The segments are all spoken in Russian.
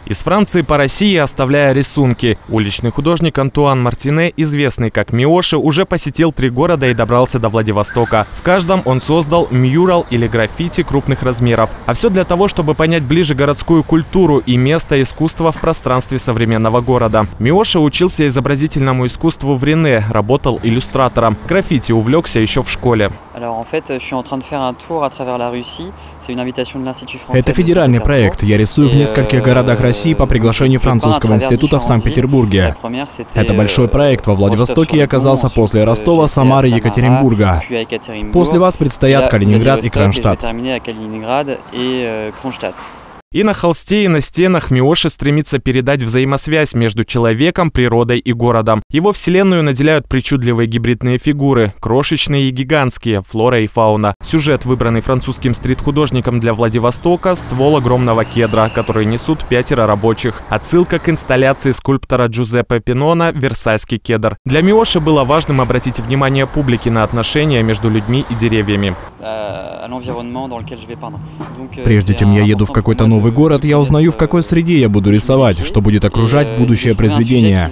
Из Франции по России оставляя рисунки. Уличный художник Антуан Мартине, известный как Миоши, уже посетил 3 города и добрался до Владивостока. В каждом он создал мюрал или граффити крупных размеров. А все для того, чтобы понять ближе городскую культуру и место искусства в пространстве современного города. Миоши учился изобразительному искусству в Рене, работал иллюстратором. Граффити увлекся еще в школе. Это федеральный проект. Я рисую в нескольких городах России по приглашению французского института в Санкт-Петербурге. Это большой проект. Во Владивостоке я оказался после Ростова, Самары, Екатеринбурга. После вас предстоят Калининград и Кронштадт. И на холсте, и на стенах Миоши стремится передать взаимосвязь между человеком, природой и городом. Его вселенную наделяют причудливые гибридные фигуры, крошечные и гигантские, флора и фауна. Сюжет, выбранный французским стрит-художником для Владивостока, ствол огромного кедра, который несут 5 рабочих. Отсылка к инсталляции скульптора Джузеппе Пинона «Версальский кедр». Для Миоши было важным обратить внимание публики на отношения между людьми и деревьями. Прежде чем я еду в какой-то новый город, я узнаю, в какой среде я буду рисовать, что будет окружать будущее произведение.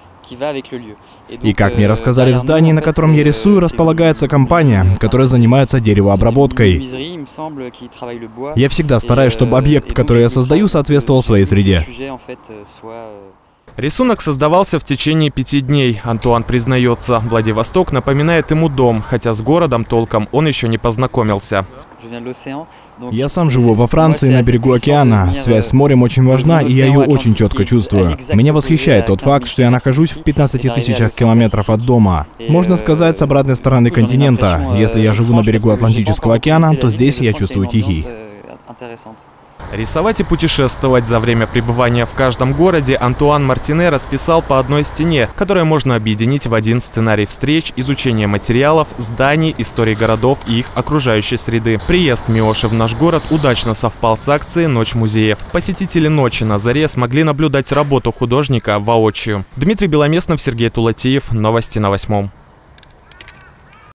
И как мне рассказали, в здании, на котором я рисую, располагается компания, которая занимается деревообработкой. Я всегда стараюсь, чтобы объект, который я создаю, соответствовал своей среде. Рисунок создавался в течение 5 дней. Антуан признается, Владивосток напоминает ему дом, хотя с городом толком он еще не познакомился. Я сам живу во Франции, на берегу океана. Связь с морем очень важна, и я ее очень четко чувствую. Меня восхищает тот факт, что я нахожусь в 15 тысячах километров от дома. Можно сказать, с обратной стороны континента. Если я живу на берегу Атлантического океана, то здесь я чувствую Тихий. Рисовать и путешествовать за время пребывания в каждом городе Антуан Мартине расписал по одной стене, которую можно объединить в один сценарий встреч, изучения материалов, зданий, истории городов и их окружающей среды. Приезд Миоши в наш город удачно совпал с акцией «Ночь музеев». Посетители «Ночи на заре» смогли наблюдать работу художника воочию. Дмитрий Беломеснов, Сергей Тулатиев. Новости на 8.